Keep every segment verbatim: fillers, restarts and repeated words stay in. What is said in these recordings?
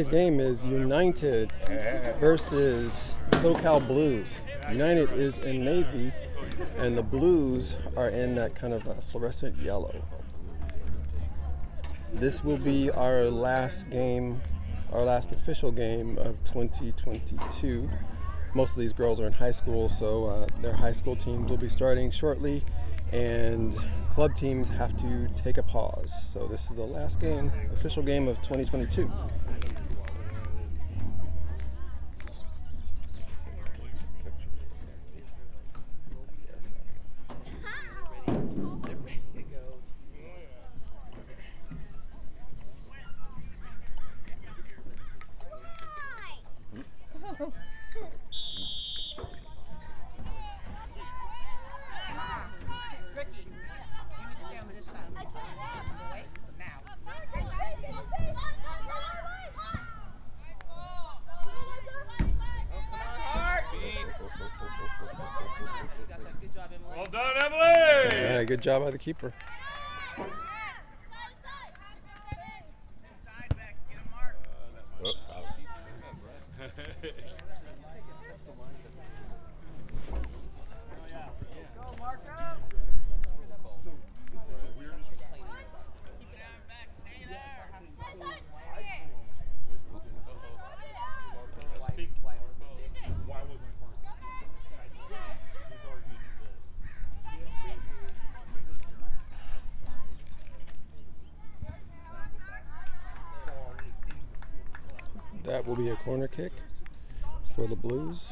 tonight's game is United versus SoCal Blues. United is in navy, and the Blues are in that kind of a fluorescent yellow. This will be our last game, our last official game of twenty twenty-two. Most of these girls are in high school, so uh, their high school teams will be starting shortly, and club teams have to take a pause. So this is the last game, official game of twenty twenty-two. Well done, Emily! Yeah, good job by the keeper. That will be a corner kick for the Blues.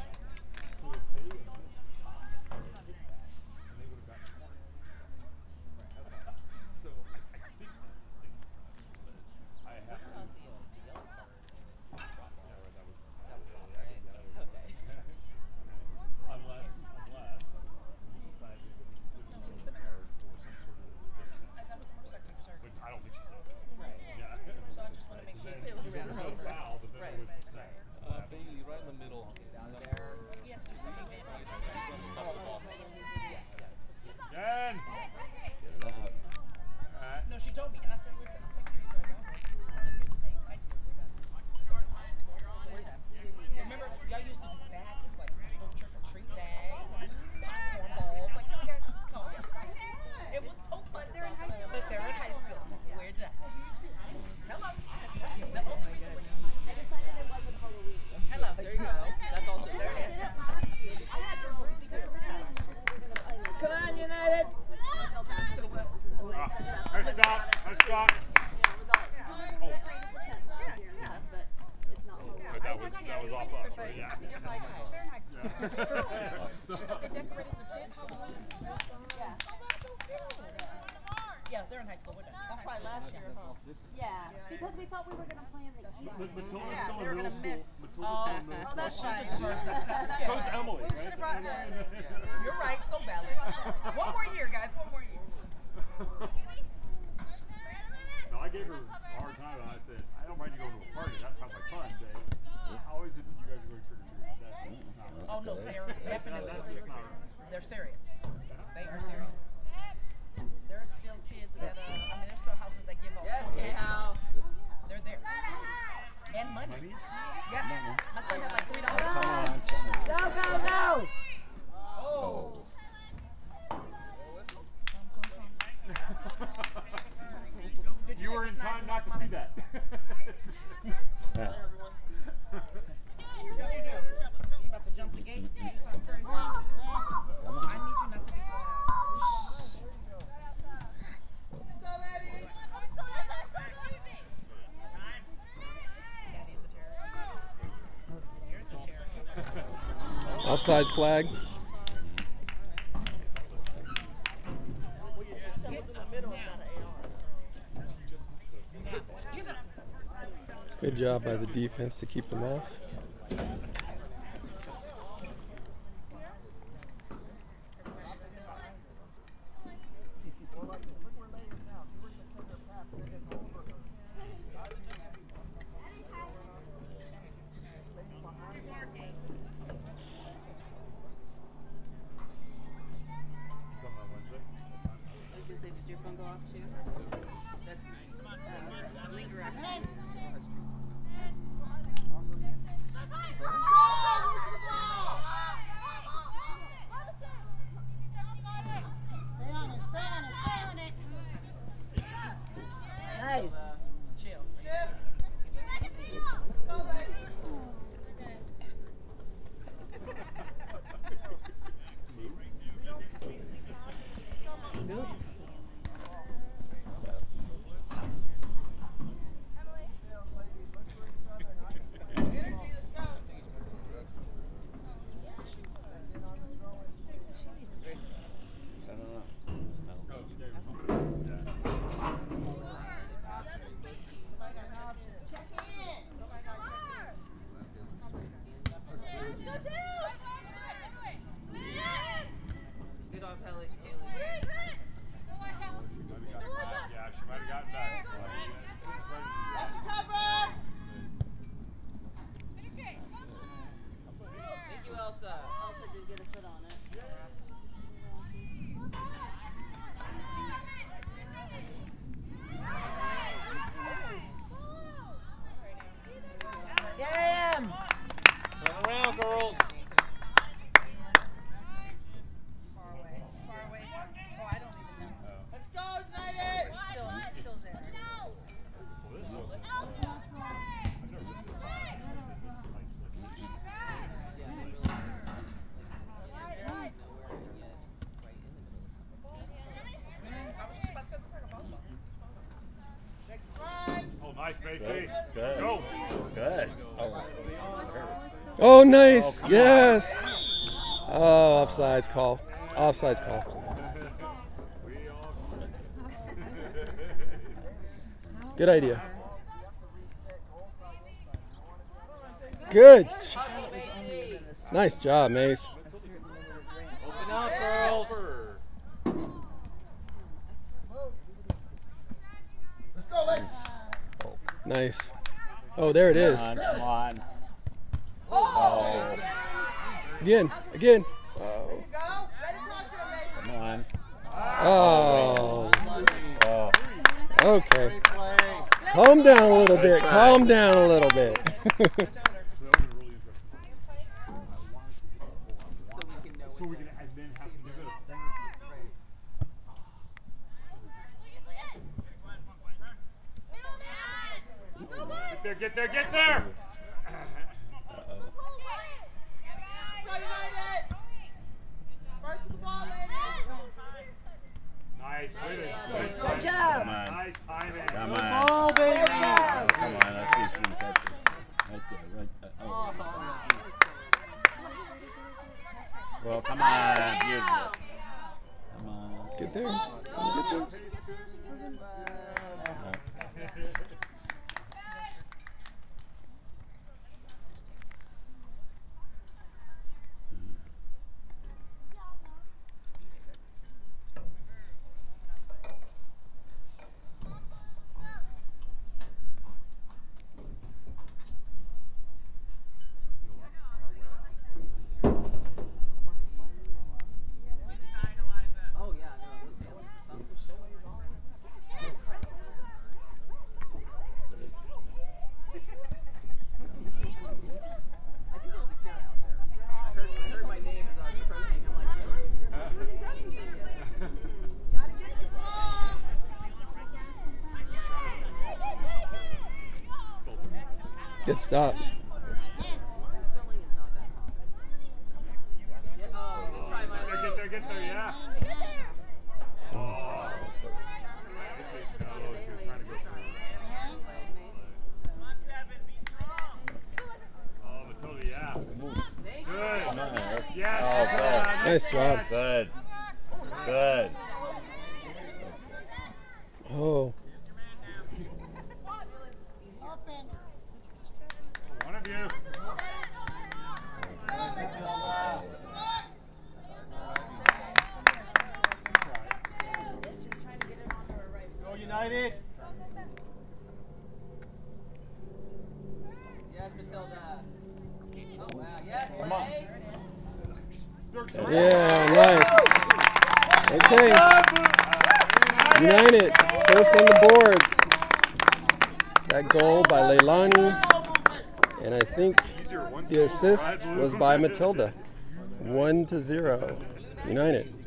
Offside flag. Good job by the defense to keep them off. Elsa. Elsa did get a foot on it. Damn! Turn around, girls. Far away. Far away. Oh, I don't even know. Let's go, United! He's still, he's still there. Oh, nice, Macy. Good. Go. Good. Oh. Oh, nice. Yes. Oh, offsides call. Offsides call. Good idea. Good. Nice job, Mace. Open up, girls. Let's go, Lex. Nice. Oh, there it is. Come on, come on. Oh, Again. Again. Oh. Go. Ready to talk to him, Mason. come on. Oh. Oh. Okay. Play. Calm down a little bit. Calm down a little bit. So we can and then have to give it a corner. Get there, get there, get there! Go, United! First to the ball, ladies! Nice, with it. Nice Good timing. job. Come on. Nice timing. Come on. Ball, baby. Oh, come on. Let's see if she can catch it. Right there. Right there. Oh. Well, come on. Beautiful. Come on. Get there. Get there. Oh, yeah, no, those feelings. I think there was a kid out there. I heard, I heard my name as I was approaching. I'm like, really? I haven't done anything yet. Gotta get the ball! Good stop. My spelling is not that common. Yeah, oh, good try, Miley. Get there, get there, yeah. Oh. Oh, Matilda, yeah. Good. Come on, Eric. Yes. Oh, good. Nice job. Good. Good. Oh. One of you. Go, United. Yes, Matilda. Oh, wow. Yes, Come on. Blake. Yeah, nice. Okay. United, first on the board. That goal by Leilani. And I think the assist was by Matilda. One to zero. United.